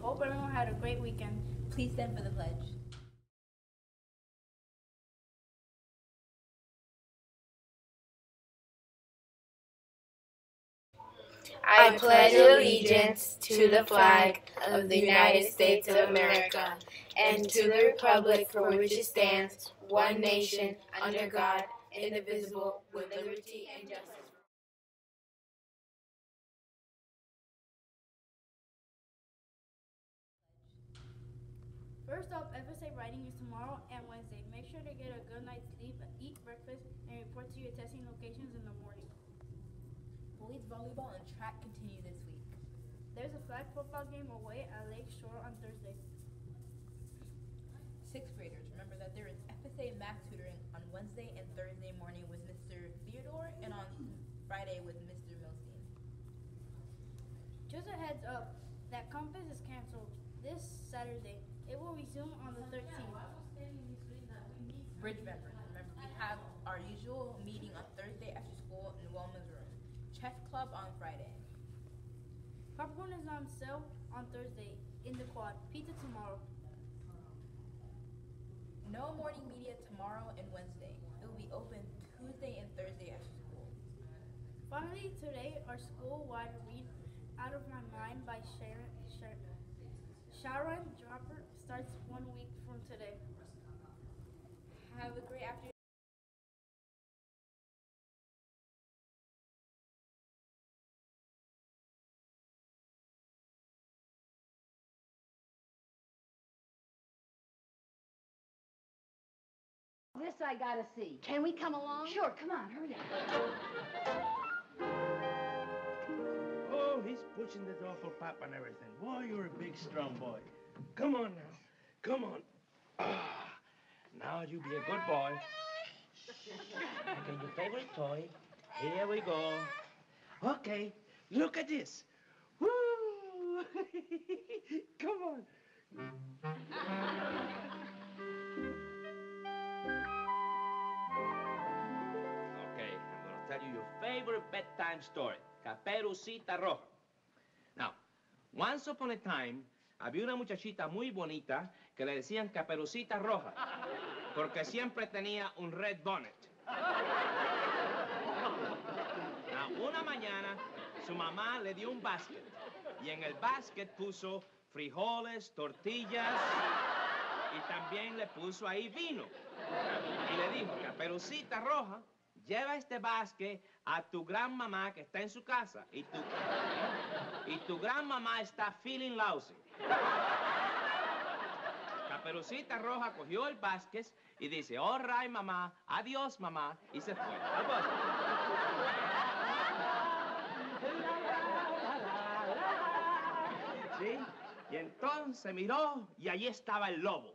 Hope everyone had a great weekend. Please stand for the pledge. I pledge allegiance to the flag of the United States of America and to the republic for which it stands, one nation, under God, indivisible, with liberty and justice. First up, FSA writing is tomorrow and Wednesday. Make sure to get a good night's sleep, eat breakfast, and report to your testing locations in the morning. Boys volleyball and track continue this week. There's a flag football game away at Lake Shore on Thursday. Sixth graders, remember that there is FSA math tutoring on Wednesday and Thursday morning with Mr. Theodore and on Friday with Mr. Milstein. Just a heads up that Compass is canceled this Saturday. It will resume on the 13th. Bridge members, remember we have our usual meeting on Thursday after school in Wilma's room. Chess club on Friday. Popcorn is on sale on Thursday in the quad. Pizza tomorrow. No morning media tomorrow and Wednesday. It will be open Tuesday and Thursday after school. Finally, today, our school-wide read Out of My Mind by Sharon Dropper starts 1 week from today. Have a great afternoon. This I gotta see. Can we come along? Sure, come on, hurry up. Oh, he's pushing this awful pap and everything. Boy, you're a big, strong boy. Come on now. Come on. Ah, now you be a good boy. Okay, your favorite toy. Here we go. Okay, look at this. Woo! Come on. Okay, I'm going to tell you your favorite bedtime story, Caperucita Roja. Now, once upon a time, había una muchachita muy bonita que le decían Caperucita Roja, porque siempre tenía un red bonnet. Now, una mañana, su mamá le dio un basket, y en el basket puso frijoles, tortillas, y también le puso ahí vino. Y le dijo, Caperucita Roja, lleva este basket a tu gran mamá que está en su casa. Y tu gran mamá está feeling lousy. Caperucita Roja cogió el basket y dice, all right, mamá, adiós, mamá, y se fue al bosque. ¿Sí? Y entonces miró y allí estaba el lobo.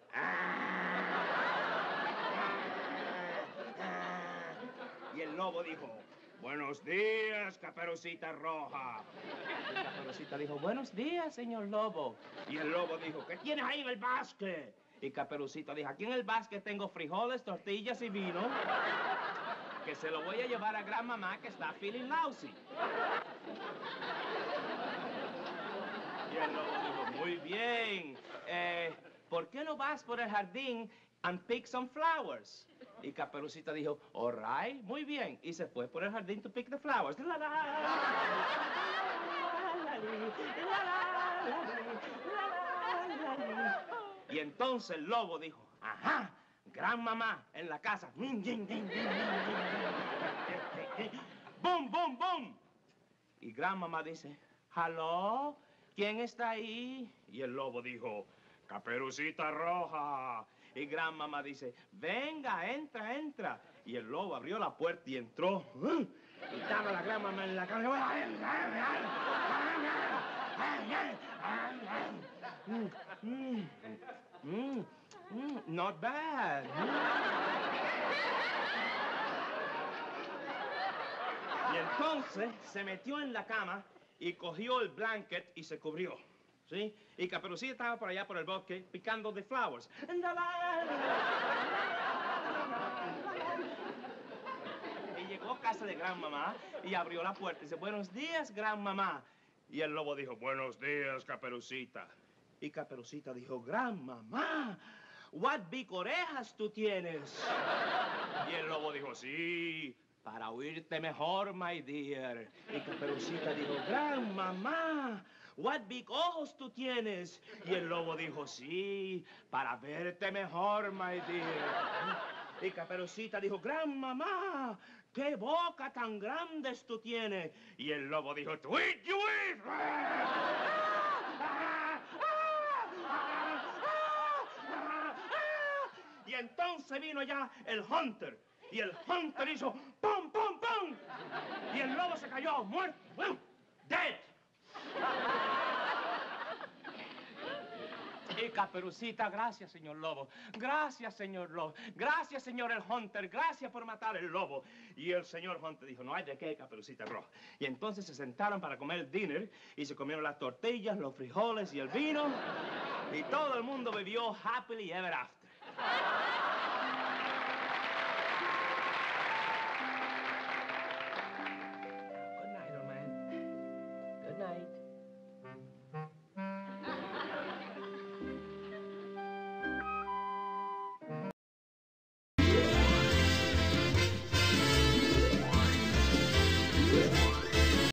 Y el lobo dijo, buenos días, Caperucita Roja. Y Caperucita dijo, buenos días, señor lobo. Y el lobo dijo, ¿qué tienes ahí en el basket? Y Caperucita dijo, aquí en el basket tengo frijoles, tortillas y vino, que se lo voy a llevar a gran mamá que está feeling lousy. Y el lobo dijo, muy bien, ¿por qué no vas por el jardín and pick some flowers? Y Caperucita dijo, all right, muy bien. Y se fue por el jardín to pick the flowers. Y entonces el lobo dijo, ajá, gran mamá en la casa. ¡Bum, bum, bum! Y gran mamá dice, hello, ¿quién está ahí? Y el lobo dijo, Caperucita Roja. Y gran mamá dice, venga, entra, entra. Y el lobo abrió la puerta y entró. Y estaba la gran mamá en la cama. Not bad. Y entonces se metió en la cama y cogió el blanket y se cubrió. ¿Sí? Y Caperucita estaba por allá por el bosque picando the flowers. Y llegó a casa de gran mamá y abrió la puerta y dice, buenos días, gran mamá. Y el lobo dijo, buenos días, Caperucita. Y Caperucita dijo, gran mamá, what big orejas tú tienes. Y el lobo dijo, sí, para oírte mejor, my dear. Y Caperucita dijo, gran mamá, what big ojos tú tienes. Y el lobo dijo, sí, para verte mejor, my dear. Y Caperucita dijo, gran mamá, qué boca tan grandes tú tienes. Y el lobo dijo, tweet, you eat. Y entonces vino ya el Hunter. Y el Hunter hizo ¡pum, pum, pum! Y el lobo se cayó muerto. ¡Bueno! ¡Dead! Y Caperucita, gracias, señor lobo. Gracias, señor lobo. Gracias, señor el Hunter. Gracias por matar el lobo. Y el señor Hunter dijo, no hay de qué, Caperucita Roja. Y entonces se sentaron para comer el dinner y se comieron las tortillas, los frijoles y el vino. Y todo el mundo bebió happily ever after.